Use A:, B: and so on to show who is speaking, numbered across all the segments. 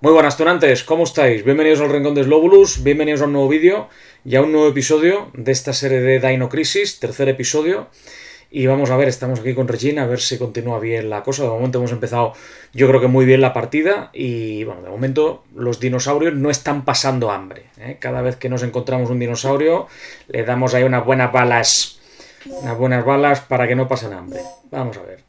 A: Muy buenas tunantes, ¿cómo estáis? Bienvenidos al Rincón de Slowbulus, bienvenidos a un nuevo vídeo y a un nuevo episodio de esta serie de Dino Crisis, tercer episodio. Y vamos a ver, estamos aquí con Regina, a ver si continúa bien la cosa. De momento hemos empezado, yo creo que muy bien la partida. Y bueno, de momento los dinosaurios no están pasando hambre, ¿eh? Cada vez que nos encontramos un dinosaurio, le damos ahí unas buenas balas. Unas buenas balas para que no pasen hambre. Vamos a ver.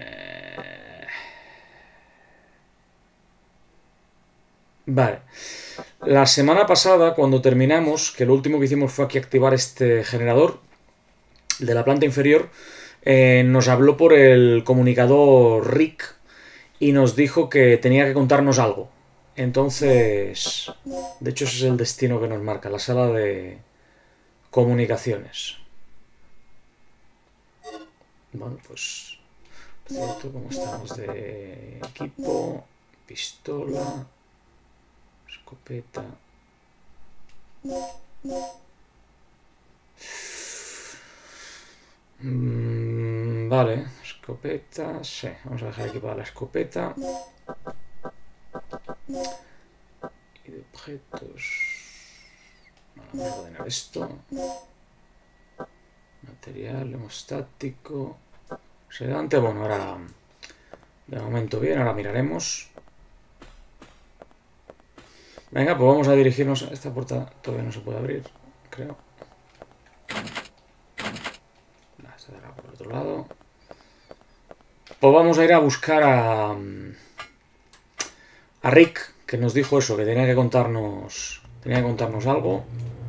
A: Vale. La semana pasada, cuando terminamos, que lo último que hicimos fue aquí activar este generador de la planta inferior, nos habló por el comunicador Rick y nos dijo que tenía que contarnos algo. Entonces, de hecho ese es el destino que nos marca, la sala de comunicaciones. Bueno, pues, cierto, ¿cómo estamos de equipo? Pistola, escopeta. Vale, escopeta, sí, vamos a dejar equipada la escopeta. Y de objetos, vamos a ordenar esto. Material, hemostático, sedante, bueno, ahora de momento bien, ahora miraremos. Venga, pues vamos a dirigirnos a esta puerta, todavía no se puede abrir, creo. Se dará por el otro lado. Pues vamos a ir a buscar a Rick, que nos dijo eso, que tenía que contarnos algo.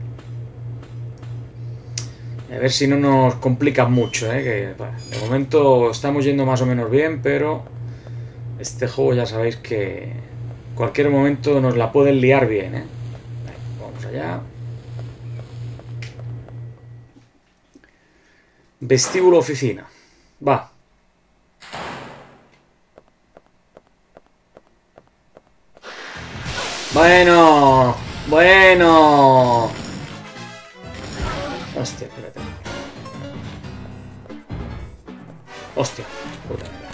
A: A ver si no nos complica mucho, que bueno, de momento estamos yendo más o menos bien, pero este juego ya sabéis que en cualquier momento nos la pueden liar bien, Venga, vamos allá. Vestíbulo oficina. Va. Bueno. Hostia, espérate. Hostia, puta mierda.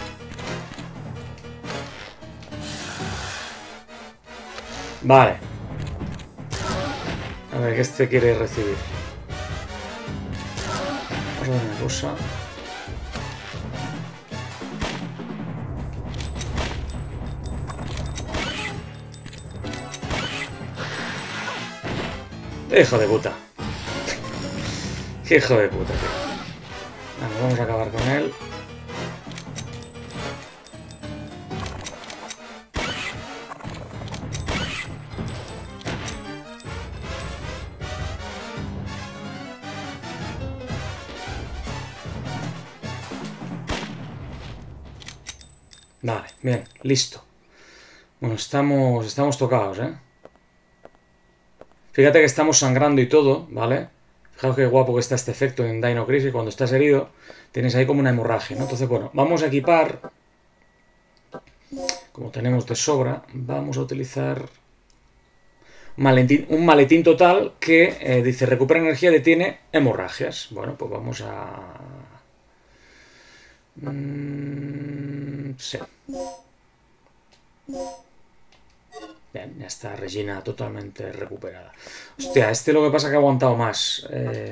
A: Vale. A ver, ¿qué este quiere recibir? Vamos a ver una cosa. Hijo de puta. Hijo de puta, tío. Bueno, vamos a acabar con él. Vale, bien, listo. Bueno, estamos tocados, Fíjate que estamos sangrando y todo, ¿vale? Fijaos qué guapo que está este efecto en Dino Crisis. Cuando estás herido, tienes ahí como una hemorragia, ¿no? Entonces, bueno, vamos a equipar. Como tenemos de sobra, vamos a utilizar un maletín total que dice recupera energía, detiene hemorragias. Bueno, pues vamos a... sí. Bien, ya está Regina totalmente recuperada. Hostia, este lo que pasa es que ha aguantado más.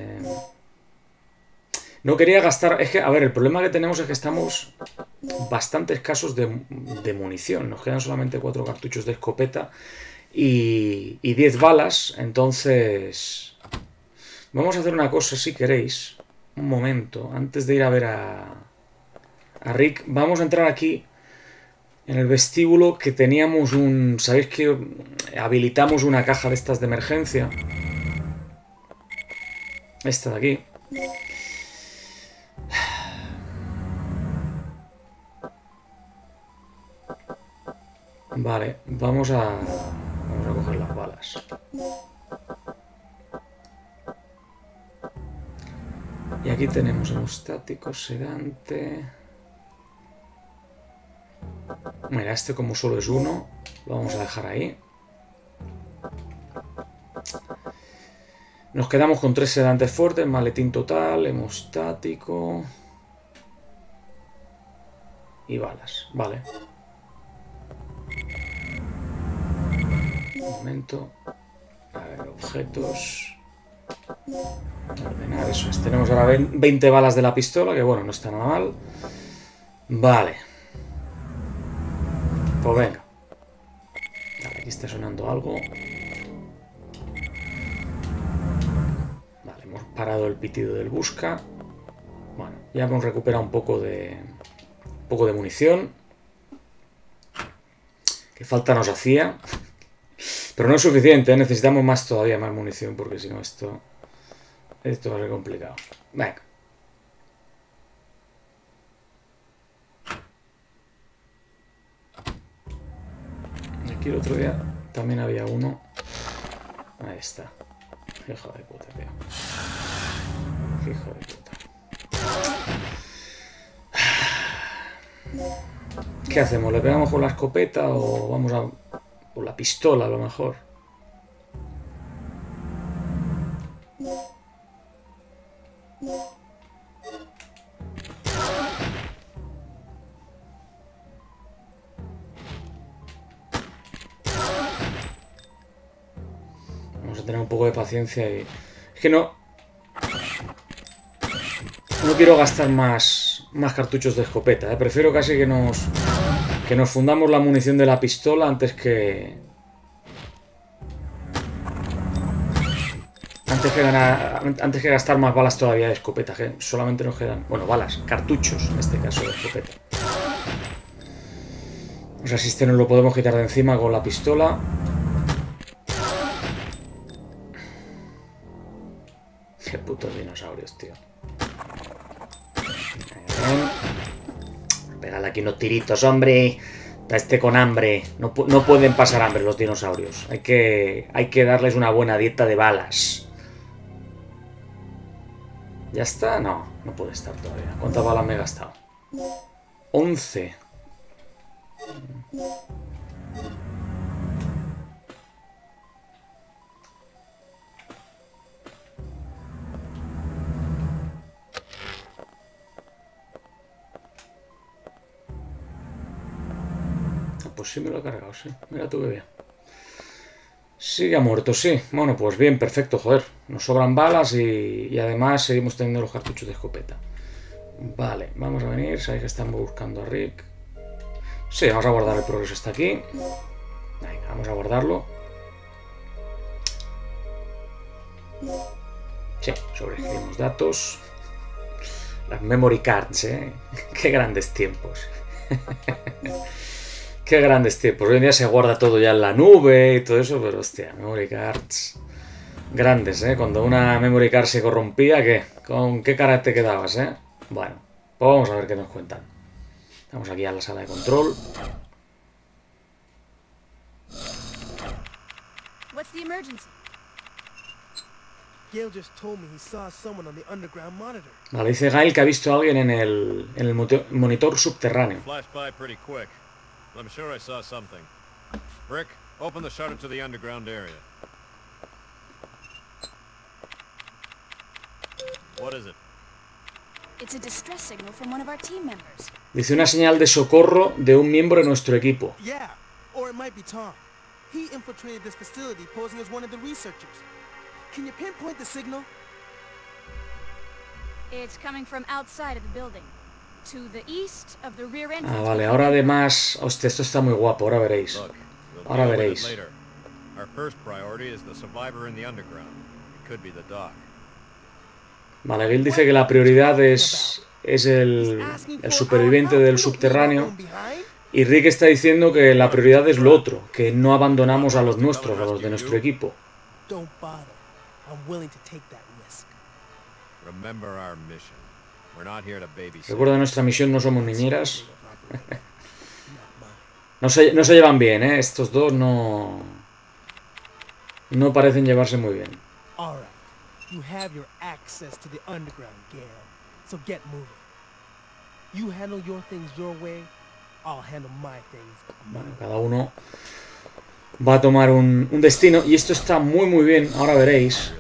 A: No quería gastar... Es que, a ver, el problema que tenemos es que estamos bastante escasos de munición. Nos quedan solamente 4 cartuchos de escopeta y 10 balas. Entonces... Vamos a hacer una cosa, si queréis. Un momento, antes de ir a ver a Rick. Vamos a entrar aquí... En el vestíbulo que teníamos un... ¿Sabéis que habilitamos una caja de estas de emergencia? Esta de aquí. Vale, vamos a coger las balas. Y aquí tenemos hemostático, sedante... Mira, este como solo es uno, lo vamos a dejar ahí. Nos quedamos con 3 sedantes fuertes, maletín total, hemostático y balas. Vale. momento. A ver, objetos. Ordenar, eso es. Tenemos ahora 20 balas de la pistola, que bueno, no está nada mal. Vale. Pues venga. Vale, aquí está sonando algo. Vale, hemos parado el pitido del busca. Bueno, ya hemos recuperado un poco de munición. Que falta nos hacía. Pero no es suficiente, ¿eh? Necesitamos todavía más munición, porque si no esto va a ser complicado. Venga. Aquí el otro día también había uno. Ahí está. Hijo de puta, tío. Hijo de puta. ¿Qué hacemos? ¿Le pegamos con la escopeta o vamos a por la pistola a lo mejor? Vamos a tener un poco de paciencia y... Es que no quiero gastar más cartuchos de escopeta, ¿eh? Prefiero casi que nos fundamos la munición de la pistola antes que gastar más balas todavía de escopeta, que solamente nos quedan, bueno, balas, cartuchos en este caso de escopeta. O sea, si este nos lo podemos quitar de encima con la pistola. Qué putos dinosaurios, tío. Pégale aquí unos tiritos, hombre. Está este con hambre. No pueden pasar hambre los dinosaurios. Hay que darles una buena dieta de balas. ¿Ya está? No puede estar todavía. ¿Cuántas balas me he gastado? 11. Pues sí me lo he cargado, sí. Mira tú qué bien. Sigue muerto, sí. Bueno, pues bien, perfecto, joder. Nos sobran balas y además seguimos teniendo los cartuchos de escopeta. Vale, vamos a venir. Sabéis que estamos buscando a Rick. Sí, vamos a guardar el progreso hasta aquí. Venga, vamos a guardarlo. Sí, sobreescribimos datos. Las memory cards, ¿eh? Qué grandes tiempos. Qué grandes tiempos. Hoy en día se guarda todo ya en la nube y todo eso, pero hostia, memory cards grandes, ¿eh? Cuando una memory card se corrompía, ¿qué? ¿Con qué cara te quedabas, eh? Bueno, pues vamos a ver qué nos cuentan. Estamos aquí a la sala de control.
B: What's the emergency?
A: Vale, dice Gail que ha visto a alguien en el monitor subterráneo.
C: I'm sure I saw something. Rick, open the shutter to the underground area. What is it?
B: It's a distress signal from one of our team members.
A: Dice una señal de socorro de un miembro de nuestro equipo.
D: Yeah, or it might be Tom. He infiltrated this facility posing as one of the researchers. Can you pinpoint the signal?
B: It's coming from outside of the building. To the east of the rear entrance.
A: Ah, vale, ahora además... Hostia, esto está muy guapo, ahora veréis. Ahora veréis.
C: Our first priority is the survivor in the underground. It could be the doc.
A: Vale, Gil dice que la prioridad es el superviviente del subterráneo. Y Rick está diciendo que la prioridad es lo otro, que no abandonamos a los nuestros, a los de nuestro equipo. Recuerda, nuestra misión no somos niñeras. No se llevan bien, ¿eh? Estos dos no parecen llevarse muy bien. Bueno, cada uno va a tomar un destino y esto está muy muy bien, ahora veréis.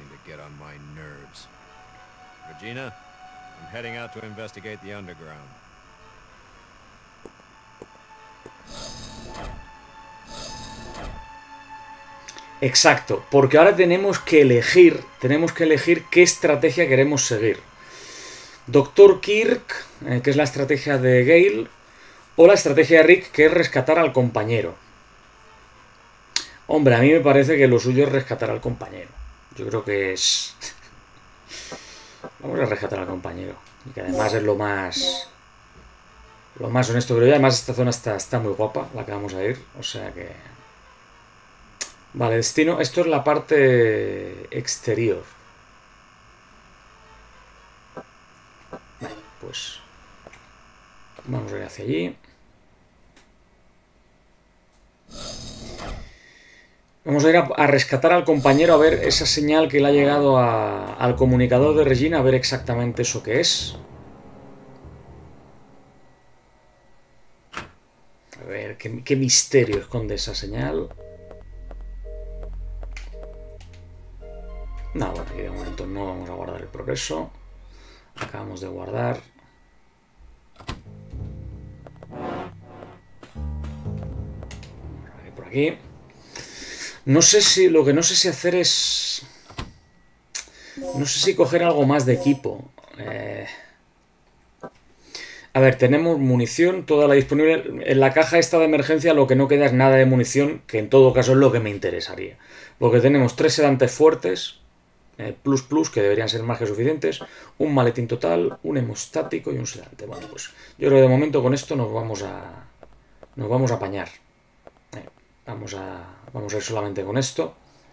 C: Regina, I'm heading out to investigate the underground.
A: Exacto, porque ahora tenemos que elegir qué estrategia queremos seguir. Dr. Kirk, que es la estrategia de Gale, o la estrategia de Rick, que es rescatar al compañero. Hombre, a mí me parece que lo suyo es rescatar al compañero. Yo creo que es... Vamos a rescatar al compañero. Y que además es lo más honesto, creo yo. Además esta zona está muy guapa, la que vamos a ir. O sea que... Vale, destino. Esto es la parte exterior. Vale, pues... Vamos a ir hacia allí. Vamos a ir a rescatar al compañero, a ver esa señal que le ha llegado al comunicador de Regina, a ver exactamente eso que es. A ver, qué misterio esconde esa señal. No, bueno, aquí de momento no vamos a guardar el progreso. Acabamos de guardar. Por aquí. No sé si... Lo que no sé si hacer es... No sé si coger algo más de equipo. A ver, tenemos munición, toda la disponible. En la caja esta de emergencia lo que no queda es nada de munición, que en todo caso es lo que me interesaría. Porque tenemos 3 sedantes fuertes, plus, que deberían ser más que suficientes, un maletín total, un hemostático y un sedante. Bueno, pues yo creo que de momento con esto nos vamos a apañar. Vamos a ir solamente con esto.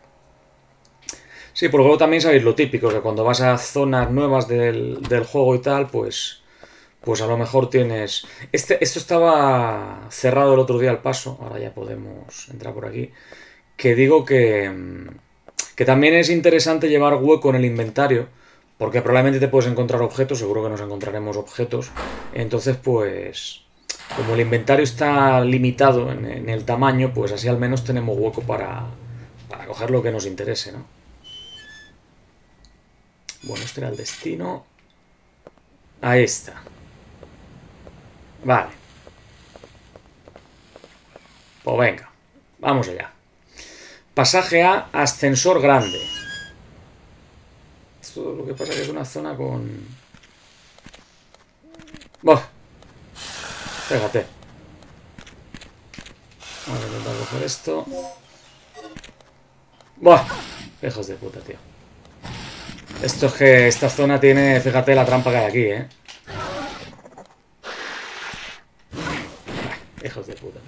A: Sí, porque luego también sabéis lo típico, que cuando vas a zonas nuevas del juego y tal, pues a lo mejor tienes... Esto estaba cerrado el otro día al paso, ahora ya podemos entrar por aquí. Que digo que también es interesante llevar hueco en el inventario, porque probablemente te puedes encontrar objetos, seguro que nos encontraremos objetos. Entonces, pues... Como el inventario está limitado en el tamaño, pues así al menos tenemos hueco para coger lo que nos interese, ¿no? Bueno, este era el destino. Ahí está. Vale. Pues venga, vamos allá. Pasaje a ascensor grande. Esto lo que pasa es que es una zona con... ¡Buah! Fíjate. Vamos a intentar coger esto. ¡Buah! Hijos de puta, tío. Esto es que esta zona tiene... Fíjate la trampa que hay aquí, ¿eh? Hijos de puta, tío.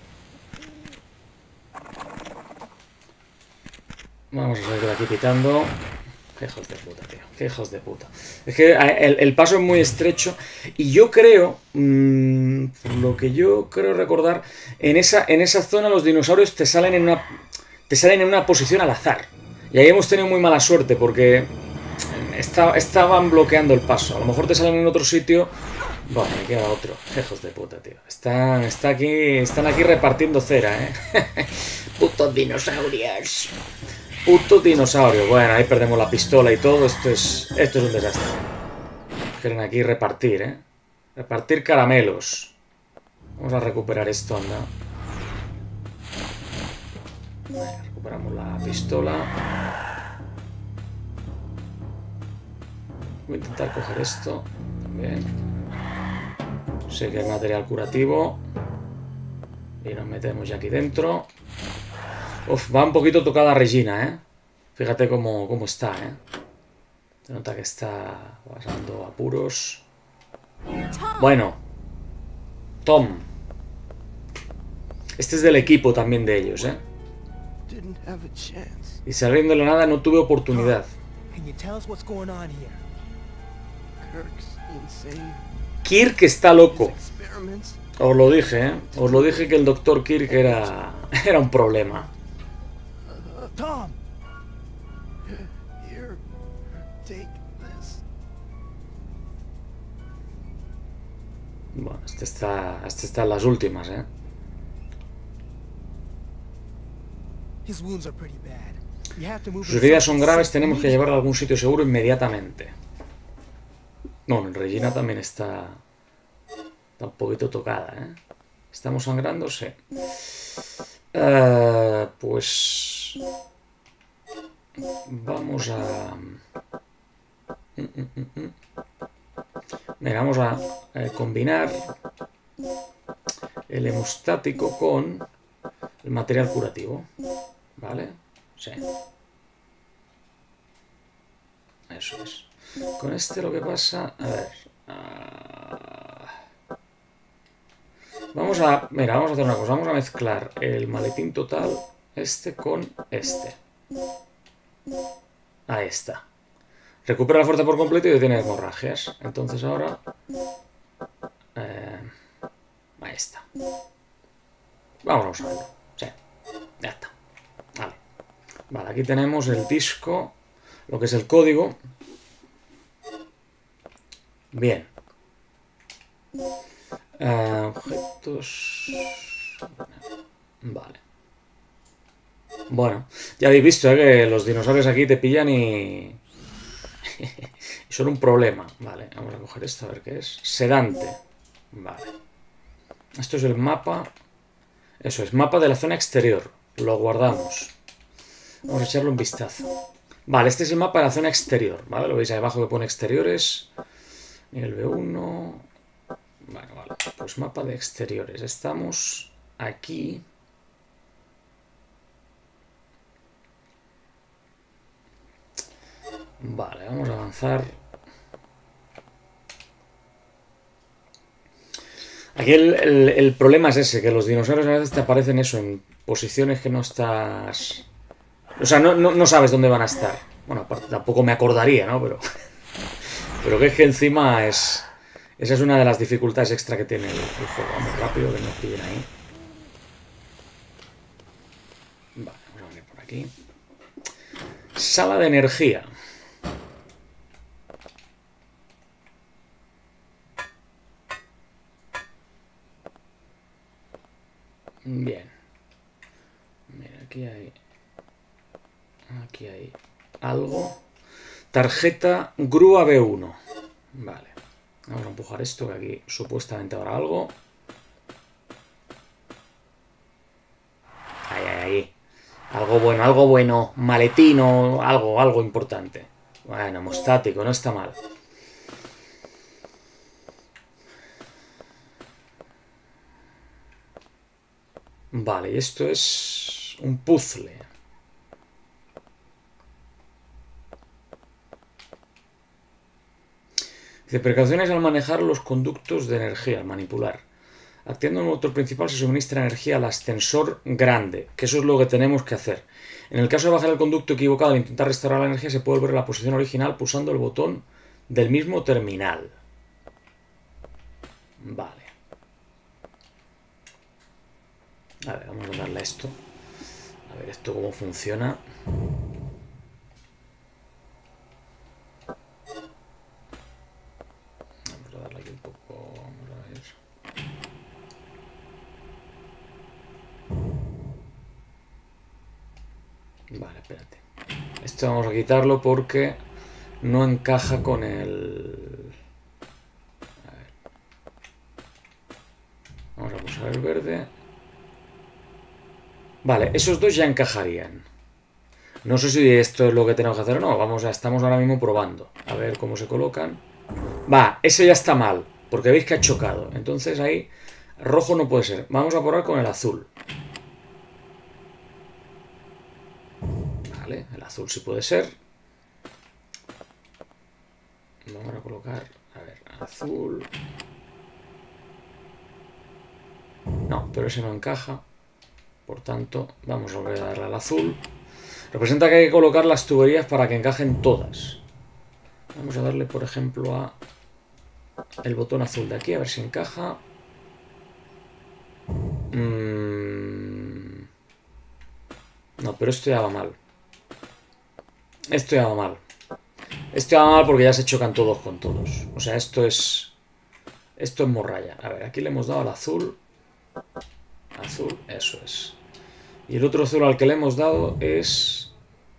A: Vamos a salir de aquí pitando. Qué hijos de puta, tío. Qué hijos de puta. Es que el paso es muy estrecho. Y yo creo... por lo que yo creo recordar... En esa zona los dinosaurios te salen en una posición al azar. Y ahí hemos tenido muy mala suerte porque... estaban bloqueando el paso. A lo mejor te salen en otro sitio... Bueno, me queda otro. Hijos de puta, tío. Están aquí repartiendo cera, ¿eh? Putos dinosaurios. Puto dinosaurio. Bueno, ahí perdemos la pistola y todo. Esto es un desastre. Quieren aquí repartir, ¿eh? Repartir caramelos. Vamos a recuperar esto, anda. Vale, recuperamos la pistola. Voy a intentar coger esto. También. Sé que hay material curativo. Y nos metemos ya aquí dentro. Uf, va un poquito tocada Regina, ¿eh? Fíjate cómo está, ¿eh? Se nota que está pasando apuros. Bueno. Tom. Este es del equipo también de ellos, ¿eh? Y saliendo de la nada no tuve oportunidad. Kirk está loco. Os lo dije, ¿eh? Os lo dije que el Dr. Kirk era un problema.
D: Tom. Here, take this.
A: Bueno, este está en las últimas, ¿eh? Sus heridas son graves, tenemos que llevarlo a algún sitio seguro inmediatamente. Bueno, Regina también está un poquito tocada, ¿eh? ¿Estamos sangrando? Sí. Pues... Entonces, vamos a... Mira, vamos a combinar el hemostático con el material curativo. ¿Vale? Sí. Eso es. Con este lo que pasa... A ver... Vamos a... Mira, vamos a hacer una cosa. Vamos a mezclar el maletín total, este con este. Ahí está. Recupera la fuerza por completo y detiene hemorragias. Entonces ahora... ahí está. Vamos a usarlo. Sí. Ya está. Vale. Vale, aquí tenemos el disco, lo que es el código. Bien. Objetos... Vale. Bueno, ya habéis visto que los dinosaurios aquí te pillan y son un problema. Vale, vamos a coger esto a ver qué es. Sedante. Vale. Esto es el mapa. Eso es, mapa de la zona exterior. Lo guardamos. Vamos a echarle un vistazo. Vale, este es el mapa de la zona exterior. ¿Vale? Lo veis ahí abajo que pone exteriores. Nivel B1. Bueno, vale. Pues mapa de exteriores. Estamos aquí. Vale, vamos a avanzar. Aquí el problema es ese, que los dinosaurios a veces te aparecen eso, en posiciones que no estás... O sea, no sabes dónde van a estar. Bueno, aparte, tampoco me acordaría, ¿no? Pero que es que encima es... Esa es una de las dificultades extra que tiene el juego. Vamos rápido, que nos pillen ahí. Vale, vamos a venir por aquí. Sala de energía. Bien. Mira, aquí hay algo. Tarjeta grúa B1. Vale. Vamos a empujar esto, que aquí supuestamente habrá algo. Ahí. Algo bueno. Maletino, algo importante. Bueno, hemostático, no está mal. Vale, y esto es un puzzle. Dice, precauciones al manejar los conductos de energía, al manipular. Activando un motor principal se suministra energía al ascensor grande, que eso es lo que tenemos que hacer. En el caso de bajar el conducto equivocado al intentar restaurar la energía, se puede volver a la posición original pulsando el botón del mismo terminal. Vale. A ver, vamos a darle a esto. A ver esto cómo funciona. Vamos a darle aquí un poco. Vamos a ver. Vale, espérate. Esto vamos a quitarlo porque no encaja con el... A ver. Vamos a pulsar el verde. Vale, esos dos ya encajarían. No sé si esto es lo que tenemos que hacer o no. Vamos, estamos ahora mismo probando. A ver cómo se colocan. Va, ese ya está mal, porque veis que ha chocado. Entonces ahí, rojo no puede ser. Vamos a probar con el azul. Vale, el azul sí puede ser. Vamos a colocar, a ver, azul. No, pero ese no encaja. Por tanto, vamos a volver a darle al azul. Representa que hay que colocar las tuberías para que encajen todas. Vamos a darle, por ejemplo, a el botón azul de aquí, a ver si encaja. No, pero esto ya va mal. Esto ya va mal. Esto ya va mal porque ya se chocan todos con todos. O sea, esto es morralla. A ver, aquí le hemos dado al azul. Azul, eso es. Y el otro azul al que le hemos dado es...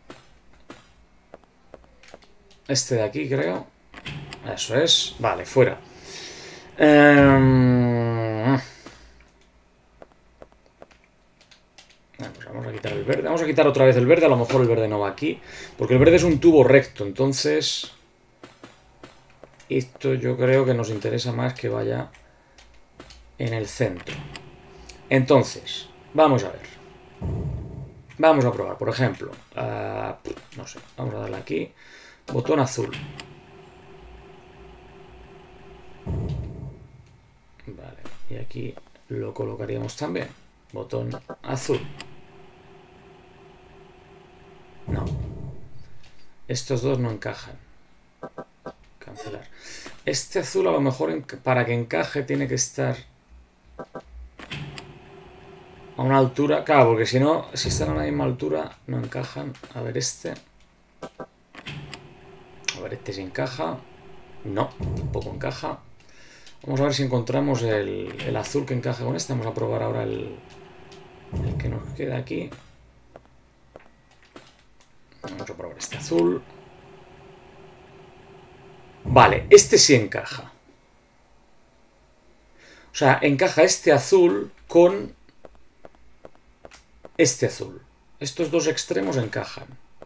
A: este de aquí, creo. Eso es. Vale, fuera. Vamos a quitar el verde. vamos a quitar otra vez el verde. A lo mejor el verde no va aquí. Porque el verde es un tubo recto. Entonces, esto yo creo que nos interesa más que vaya en el centro. Entonces, vamos a ver. Vamos a probar, por ejemplo. No sé, vamos a darle aquí. Botón azul. Vale, y aquí lo colocaríamos también. Botón azul. No. Estos dos no encajan. Cancelar. Este azul a lo mejor para que encaje tiene que estar a una altura. Claro, porque si no, si están a la misma altura, no encajan. A ver este. A ver este si encaja. No, tampoco encaja. Vamos a ver si encontramos el azul que encaje con este. Vamos a probar ahora el que nos queda aquí. Vamos a probar este azul. Vale, este sí encaja. O sea, encaja este azul con este azul. Estos dos extremos encajan.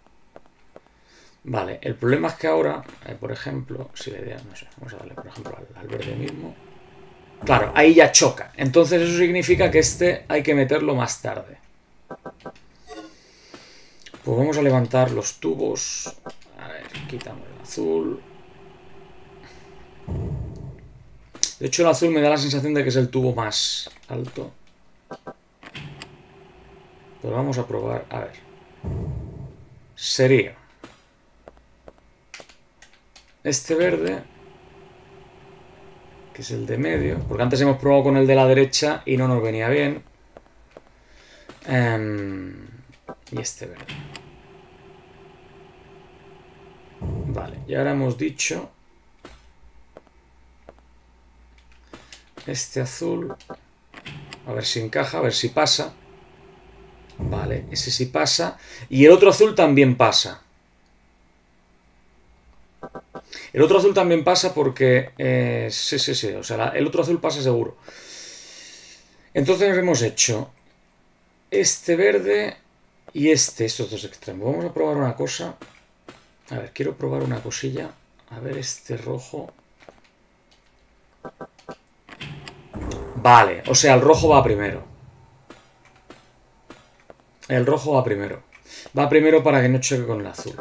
A: Vale, el problema es que ahora, por ejemplo, si la idea, no sé, vamos a darle por ejemplo al verde mismo. Claro, ahí ya choca. Entonces eso significa que este hay que meterlo más tarde. Pues vamos a levantar los tubos. A ver, quitamos el azul. De hecho el azul me da la sensación de que es el tubo más alto. Pero vamos a probar, a ver. Sería este verde, que es el de medio, porque antes hemos probado con el de la derecha y no nos venía bien. Y este verde. Vale, y ahora hemos dicho este azul. A ver si encaja, a ver si pasa. Vale, ese sí pasa. Y el otro azul también pasa. El otro azul también pasa porque... sí. O sea, el otro azul pasa seguro. Entonces hemos hecho este verde y estos dos extremos. Vamos a probar una cosa. A ver, quiero probar una cosilla. A ver, este rojo. Vale, o sea, el rojo va primero. El rojo va primero. Va primero para que no choque con el azul.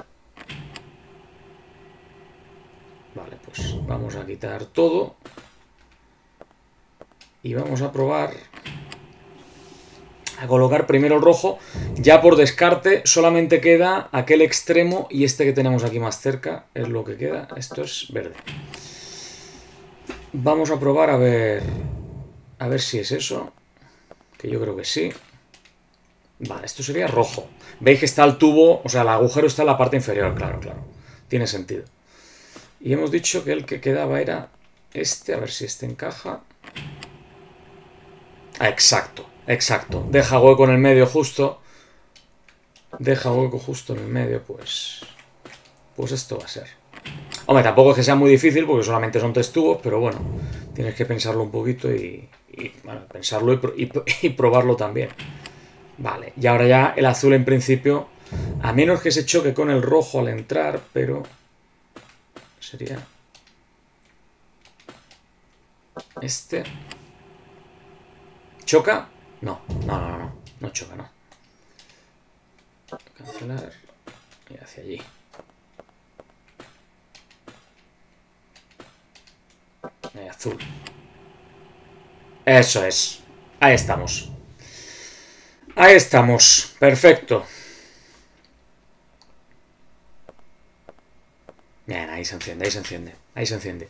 A: Vale, pues vamos a quitar todo. Y vamos a probar a colocar primero el rojo. Ya por descarte solamente queda aquel extremo y este que tenemos aquí más cerca. Es lo que queda. Esto es verde. Vamos a probar a ver si es eso. Que yo creo que sí. Vale, esto sería rojo. Veis que está el tubo, o sea, el agujero está en la parte inferior, claro. Tiene sentido. Y hemos dicho que el que quedaba era este, a ver si este encaja. Exacto. Deja hueco en el medio justo. Deja hueco justo en el medio, pues esto va a ser. Hombre, tampoco es que sea muy difícil porque solamente son 3 tubos, pero bueno, tienes que pensarlo un poquito y bueno, pensarlo y probarlo también. Vale, y ahora ya el azul en principio, a menos que se choque con el rojo al entrar, pero sería este. ¿Choca? No choca, no. Cancelar y hacia allí. Azul. Eso es. Ahí estamos. Ahí estamos. Perfecto. Bien, ahí se enciende. Ahí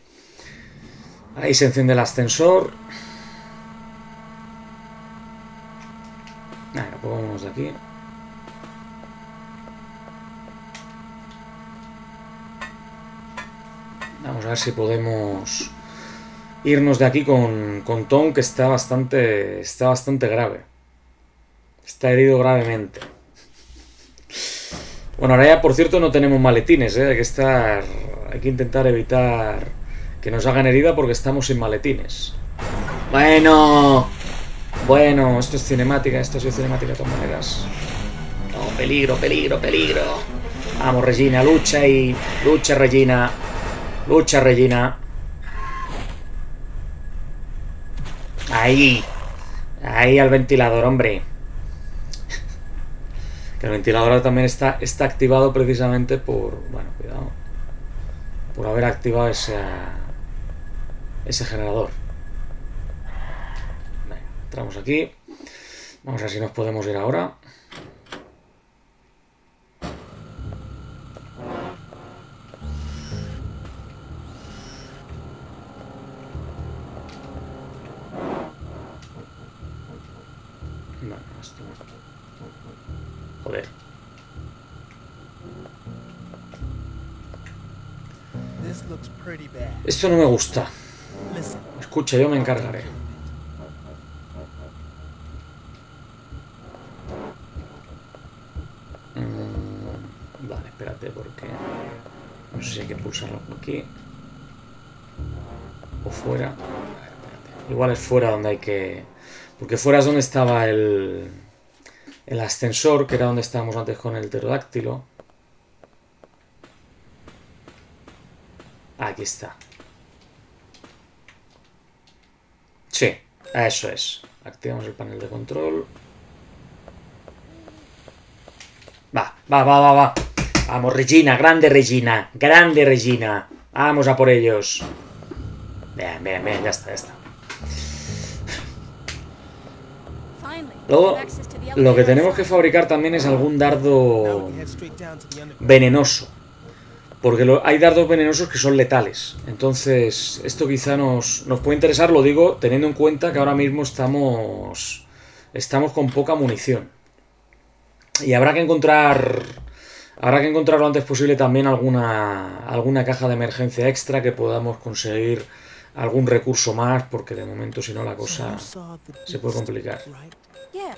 A: se enciende el ascensor. Venga, pues vámonos de aquí. Vamos a ver si podemos irnos de aquí con Tom, que está bastante grave. Está herido gravemente. Bueno, ahora ya, por cierto, no tenemos maletines, ¿eh? Hay que intentar evitar que nos hagan herida porque estamos sin maletines. Bueno, esto es cinemática, de todas maneras. peligro, peligro, peligro. Vamos, Regina, lucha y... Lucha, Regina. Lucha, Regina. Ahí. Ahí al ventilador, hombre. Que el ventilador también está activado precisamente por... Bueno, cuidado. Por haber activado ese generador. Venga, entramos aquí. Vamos a ver si nos podemos ir ahora. Bueno, esto... Joder.
D: This looks pretty bad.
A: Esto no me gusta.
D: Listen,
A: Escucha, yo me encargaré. Vale, espérate, porque... No sé si hay que pulsarlo por aquí. O fuera. A ver, espérate. Igual es fuera donde hay que... Porque fuera es donde estaba el ascensor, que era donde estábamos antes con el pterodáctilo. Aquí está. Sí, eso es. Activamos el panel de control. Va. Vamos, Regina, grande Regina. Grande Regina. Vamos a por ellos. Bien, ya está. Luego, lo que tenemos que fabricar también es algún dardo venenoso. Porque hay dardos venenosos que son letales. Entonces, esto quizá nos puede interesar, lo digo, teniendo en cuenta que ahora mismo estamos con poca munición. Y habrá que encontrar lo antes posible también alguna caja de emergencia extra que podamos conseguir algún recurso más, porque de momento si no la cosa se puede complicar.
B: Yeah.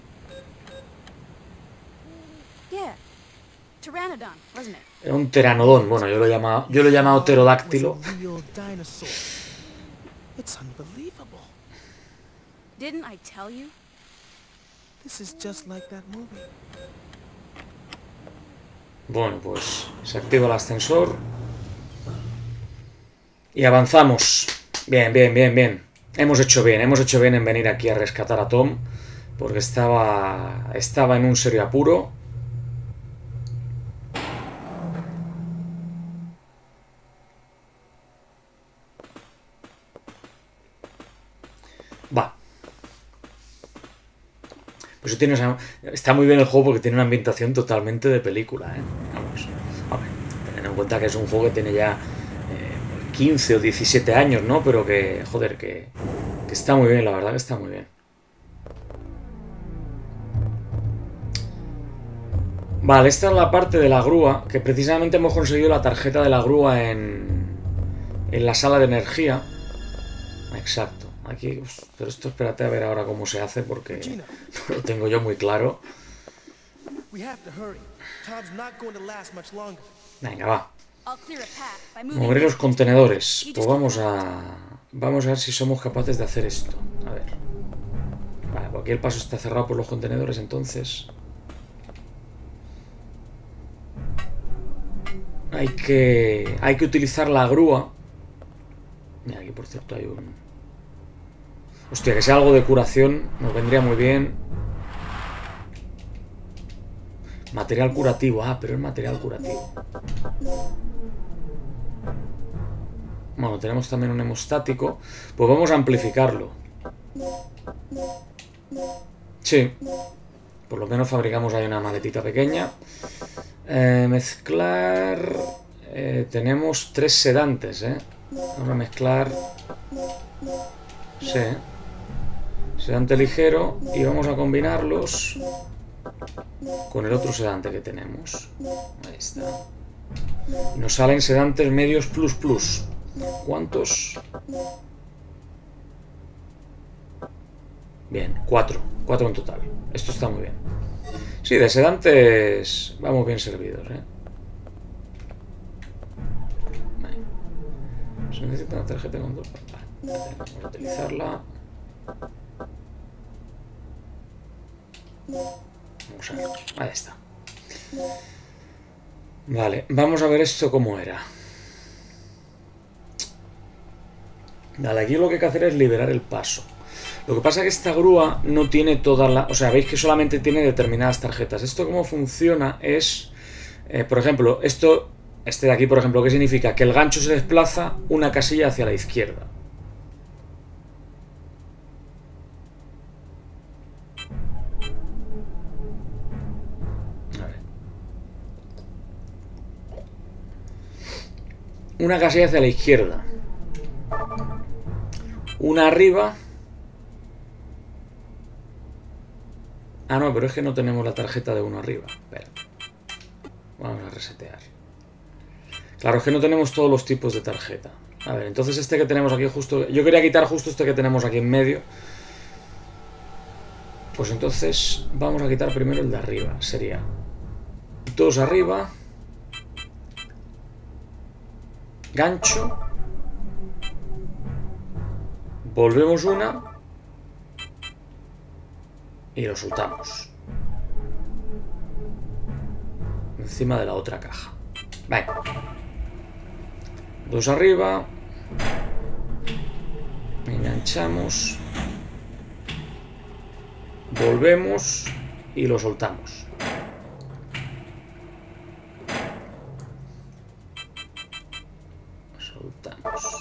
B: Pteranodon, wasn't it?
A: Era un pteranodón, bueno, yo lo he llamado pterodáctilo.
D: it's unbelievable.
B: Didn't I tell you?
D: This is just like that movie.
A: Bueno, pues se activa el ascensor y avanzamos. Bien. Hemos hecho bien en venir aquí a rescatar a Tom, porque estaba en un serio apuro. Va. Pues está muy bien el juego porque tiene una ambientación totalmente de película, ¿eh? Vamos. A ver, teniendo en cuenta que es un juego que tiene ya 15 o 17 años, ¿no? Pero que, joder, que está muy bien, la verdad que está muy bien. Vale, esta es la parte de la grúa, que precisamente hemos conseguido la tarjeta de la grúa en la sala de energía. Exacto. Aquí, pero esto espérate a ver ahora cómo se hace porque no lo tengo yo muy claro. Venga, va. Mover los contenedores. Pues vamos a ver si somos capaces de hacer esto. A ver. Vale, pues aquí el paso está cerrado por los contenedores, entonces hay que utilizar la grúa. Mira, aquí por cierto hay un... Hostia, que sea algo de curación nos vendría muy bien. Material curativo. Ah, pero es material curativo. Bueno, tenemos también un hemostático. Pues vamos a amplificarlo. Sí. Por lo menos fabricamos ahí una maletita pequeña. Mezclar... tenemos 3 sedantes, ¿eh? Vamos a mezclar... Sí. Sedante ligero y vamos a combinarlos con el otro sedante que tenemos. Ahí está. Y nos salen sedantes medios plus plus. ¿Cuántos? Bien, 4. 4 en total. Esto está muy bien. Sí, de sedantes vamos bien servidos, ¿eh? Se necesita una tarjeta con 2. Vale, vamos a utilizarla. Vamos a ver. Ahí está. Vale, vamos a ver esto cómo era. Vale, aquí lo que hay que hacer es liberar el paso. Lo que pasa es que esta grúa no tiene todas las... O sea, veis que solamente tiene determinadas tarjetas. Esto cómo funciona es... por ejemplo, este de aquí, por ejemplo, ¿qué significa? Que el gancho se desplaza una casilla hacia la izquierda. A ver. Una casilla hacia la izquierda. Una arriba. Ah, no, pero es que no tenemos la tarjeta de uno arriba. Espera. Vamos a resetear. Claro, es que no tenemos todos los tipos de tarjeta. A ver, entonces este que tenemos aquí justo... Yo quería quitar justo este que tenemos aquí en medio. Pues entonces vamos a quitar primero el de arriba. Sería 2 arriba. Gancho. Volvemos una. Y lo soltamos. Encima de la otra caja. Venga. 2 arriba. Enganchamos. Volvemos. Y lo soltamos. Soltamos.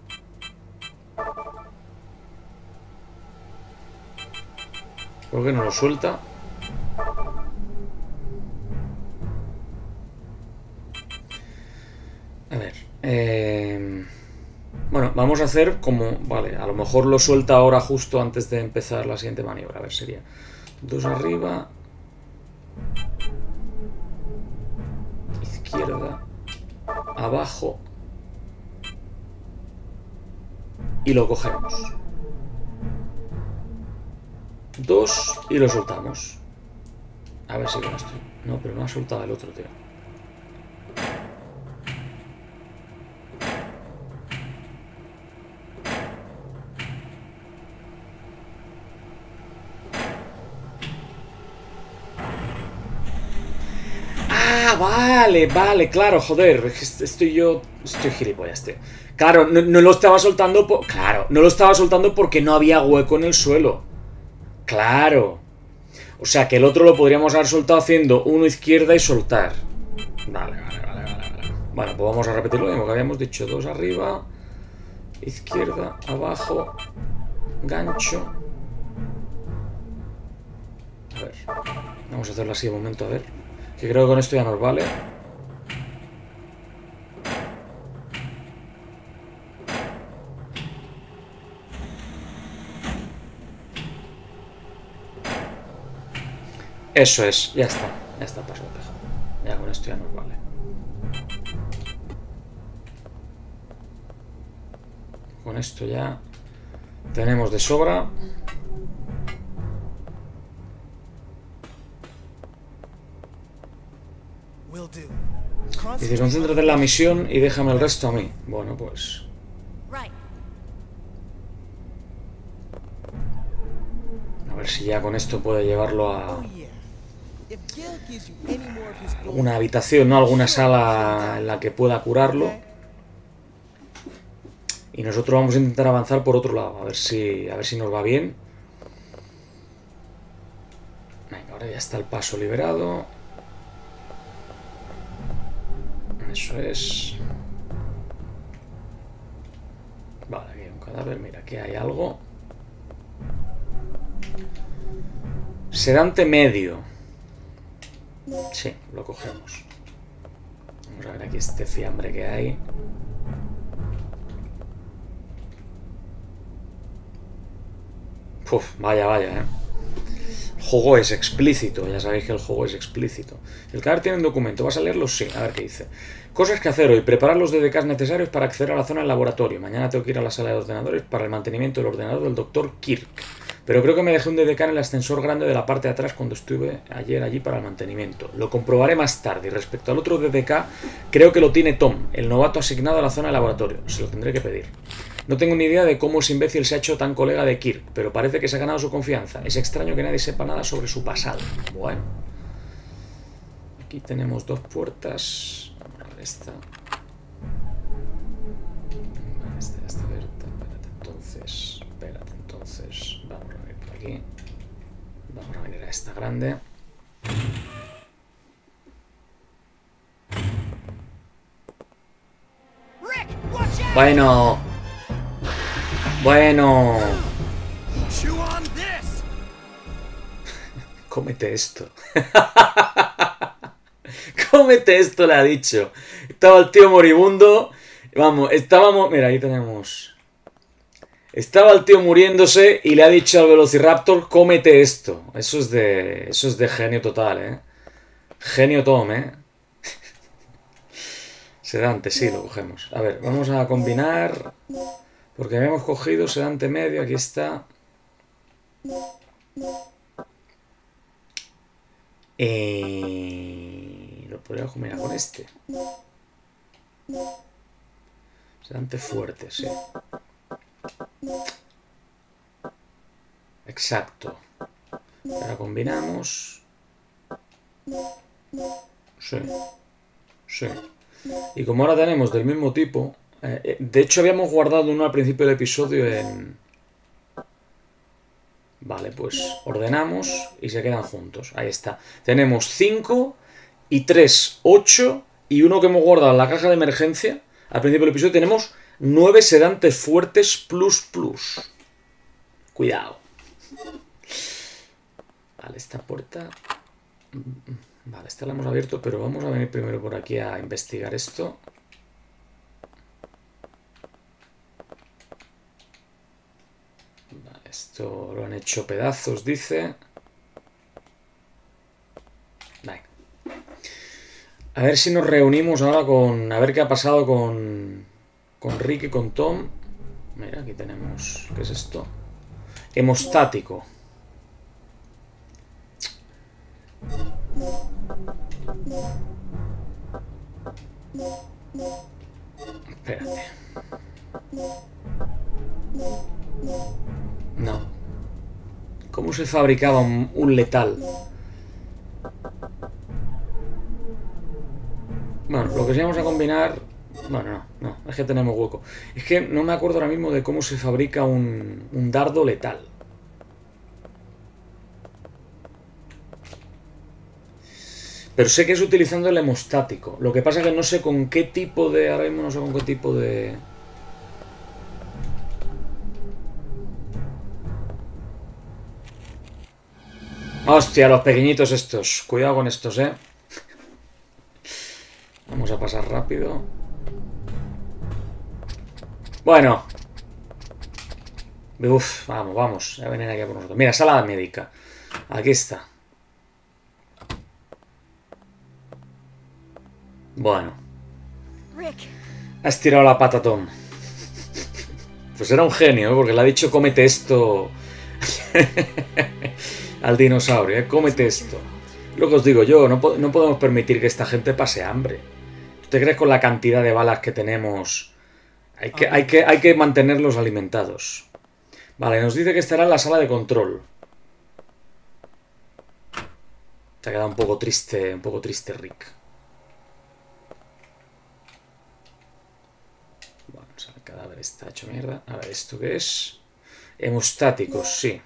A: ¿Por qué no lo suelta? A ver. Bueno, vamos a hacer como... Vale, a lo mejor lo suelta ahora justo antes de empezar la siguiente maniobra. A ver, sería 2 arriba. Izquierda. Abajo. Y lo cogemos. 2 y lo soltamos. A ver si con esto. No, pero no ha soltado el otro, tío. Ah, vale, claro, joder. Estoy gilipollas, tío. Claro, no lo estaba soltando. Claro, no lo estaba soltando porque no había hueco en el suelo. Claro. O sea que el otro lo podríamos haber soltado haciendo uno izquierda y soltar. Vale. Bueno, pues vamos a repetir lo mismo que habíamos dicho. 2 arriba. Izquierda, abajo. Gancho. A ver. Vamos a hacerlo así de momento, a ver. Que creo que con esto ya nos vale. Eso es, ya está paso de tejado. Ya con esto ya nos vale. Con esto ya tenemos de sobra. Dice, concéntrate en la misión y déjame el resto a mí. Bueno, pues... A ver si ya con esto puede llevarlo a... alguna habitación, ¿no? Alguna sala en la que pueda curarlo. Y nosotros vamos a intentar avanzar por otro lado. A ver si nos va bien. Venga, ahora ya está el paso liberado. Eso es. Vale, aquí hay un cadáver. Mira, aquí hay algo. Sedante medio. Sí, lo cogemos. Vamos a ver aquí este fiambre que hay. Uf, vaya, ¿eh? El juego es explícito, ya sabéis que el juego es explícito. El cadáver tiene un documento, ¿vas a leerlo? Sí, a ver qué dice. Cosas que hacer hoy, preparar los DDKs necesarios para acceder a la zona del laboratorio. Mañana tengo que ir a la sala de ordenadores para el mantenimiento del ordenador del Dr. Kirk. Pero creo que me dejé un DDK en el ascensor grande de la parte de atrás cuando estuve ayer allí para el mantenimiento. Lo comprobaré más tarde. Y respecto al otro DDK, creo que lo tiene Tom, el novato asignado a la zona del laboratorio. Se lo tendré que pedir. No tengo ni idea de cómo ese imbécil se ha hecho tan colega de Kirk, pero parece que se ha ganado su confianza. Es extraño que nadie sepa nada sobre su pasado. Bueno. Aquí tenemos dos puertas. Vamos a ver esta. Vale, esta ya está abierta. Espérate, entonces. Vamos a ver por aquí. Vamos a venir a esta grande. Bueno. Cómete esto. Cómete esto, le ha dicho. Estaba el tío moribundo. Vamos, estábamos... Mira, ahí tenemos... Estaba el tío muriéndose y le ha dicho al Velociraptor, cómete esto. Eso es de genio total, ¿eh? Genio Tom, ¿eh? Sedante, sí, lo cogemos. A ver, vamos a combinar... Porque habíamos cogido sedante medio, aquí está. Lo podríamos combinar con este. Sedante fuerte, sí. Exacto. Ahora combinamos. Sí. Sí. Y como ahora tenemos del mismo tipo... de hecho habíamos guardado uno al principio del episodio en... Vale, pues ordenamos y se quedan juntos. Ahí está. Tenemos 5 y 3, 8 y uno que hemos guardado en la caja de emergencia. Al principio del episodio tenemos 9 sedantes fuertes plus. Cuidado. Vale, esta puerta... Vale, esta la hemos abierto, pero vamos a venir primero por aquí a investigar esto. Vale, esto lo han hecho pedazos, dice. Vale. A ver si nos reunimos ahora con... A ver qué ha pasado con Rick y con Tom. Mira, aquí tenemos... ¿Qué es esto? Hemostático. Espérate. No. ¿Cómo se fabricaba un letal? Bueno, lo que sí vamos a combinar... Bueno, no, es que tenemos hueco. Es que no me acuerdo ahora mismo de cómo se fabrica un dardo letal. Pero sé que es utilizando el hemostático. Lo que pasa es que no sé con qué tipo de... Ahora mismo no sé con qué tipo de... Hostia, los pequeñitos estos. Cuidado con estos, ¿eh? Vamos a pasar rápido. Bueno. Uf, vamos. Ya vienen aquí por nosotros. Mira, sala médica. Aquí está. Bueno. Has tirado la pata, Tom. Pues era un genio, ¿eh? Porque le ha dicho cómete esto al dinosaurio, ¿eh? Cómete esto. Lo que os digo yo, no podemos permitir que esta gente pase hambre. ¿Tú te crees con la cantidad de balas que tenemos? Hay que mantenerlos alimentados. Vale, nos dice que estará en la sala de control. Se ha quedado un poco triste Rick. Bueno, el cadáver está hecho mierda. A ver, ¿esto qué es? Hemostáticos, sí.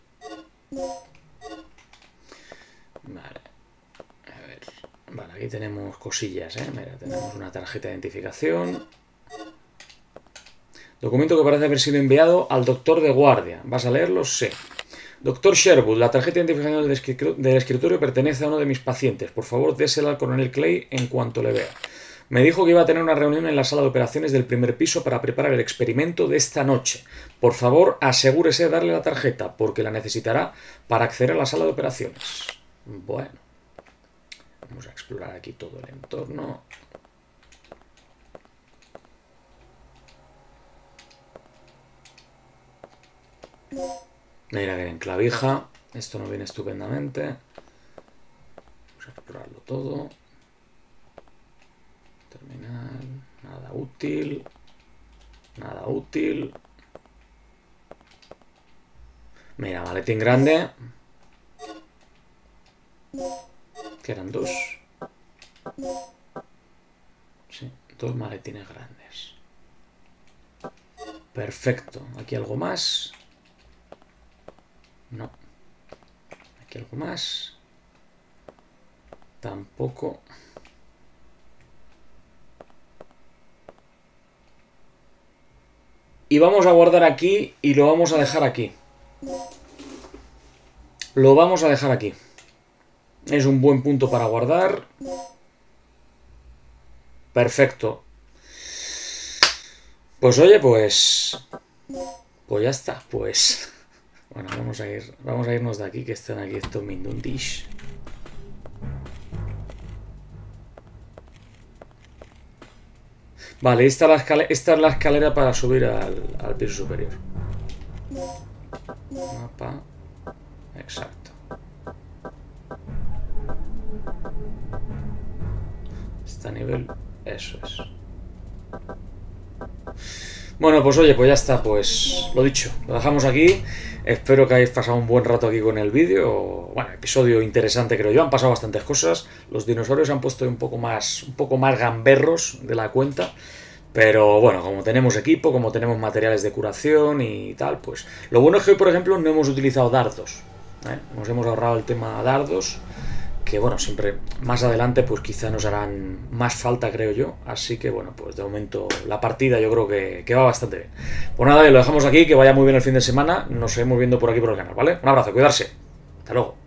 A: Vale. A ver. Vale, aquí tenemos cosillas, ¿eh? Mira, tenemos una tarjeta de identificación. Documento que parece haber sido enviado al doctor de guardia. ¿Vas a leerlo? Sí. Doctor Sherwood, la tarjeta de identificación del escritorio pertenece a uno de mis pacientes. Por favor, désela al coronel Clay en cuanto le vea. Me dijo que iba a tener una reunión en la sala de operaciones del primer piso para preparar el experimento de esta noche. Por favor, asegúrese de darle la tarjeta, porque la necesitará para acceder a la sala de operaciones. Bueno. Vamos a explorar aquí todo el entorno. Mira que bien, clavija. Esto nos viene estupendamente. Vamos a explorarlo todo. Terminal. Nada útil. Nada útil. Mira, maletín grande. Que eran 2. Sí, 2 maletines grandes. Perfecto. ¿Aquí algo más? No. ¿Aquí algo más? Tampoco. Y vamos a guardar aquí y lo vamos a dejar aquí. Lo vamos a dejar aquí. Es un buen punto para guardar. Perfecto. Pues oye, pues ya está, pues. Bueno, vamos a irnos de aquí, que están aquí estos mindundis. Vale, esta es la escalera para subir al piso superior. Mapa. Exacto. Está a nivel... Eso es. Bueno, pues oye, pues ya está, pues lo dicho, lo dejamos aquí. Espero que hayáis pasado un buen rato aquí con el vídeo. Bueno, episodio interesante creo yo, han pasado bastantes cosas. Los dinosaurios se han puesto un poco más gamberros de la cuenta. Pero bueno, como tenemos equipo, como tenemos materiales de curación y tal, pues... Lo bueno es que hoy, por ejemplo, no hemos utilizado dardos, ¿eh? Nos hemos ahorrado el tema dardos, que bueno, siempre más adelante pues quizá nos harán más falta, creo yo. Así que bueno, pues de momento la partida yo creo que va bastante bien. Pues nada, lo dejamos aquí, que vaya muy bien el fin de semana. Nos seguimos viendo por aquí por el canal, ¿vale? Un abrazo, cuidarse. Hasta luego.